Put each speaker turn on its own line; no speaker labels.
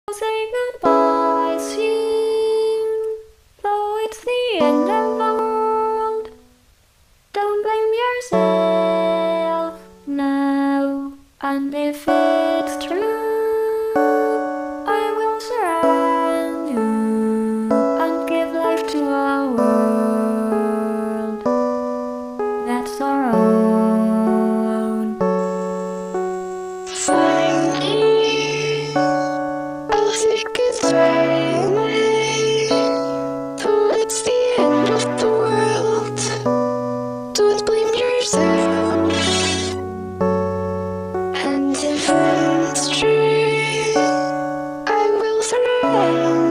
Say goodbye soon, though it's the end of the world. Don't blame yourself now, and if it's true, I will surround you and give life to a world that's our own.
Finally, I'll say goodbye, though it's the end of the world. Don't blame yourself, and if it's true, I will surrender.